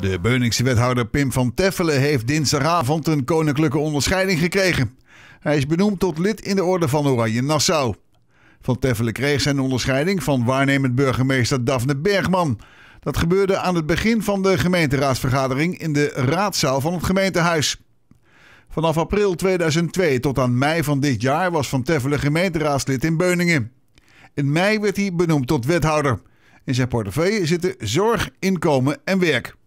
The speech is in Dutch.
De Beuningse wethouder Pim van Teffelen heeft dinsdagavond een koninklijke onderscheiding gekregen. Hij is benoemd tot lid in de Orde van Oranje Nassau. Van Teffelen kreeg zijn onderscheiding van waarnemend burgemeester Daphne Bergman. Dat gebeurde aan het begin van de gemeenteraadsvergadering in de raadzaal van het gemeentehuis. Vanaf april 2002 tot aan mei van dit jaar was Van Teffelen gemeenteraadslid in Beuningen. In mei werd hij benoemd tot wethouder. In zijn portefeuille zitten zorg, inkomen en werk.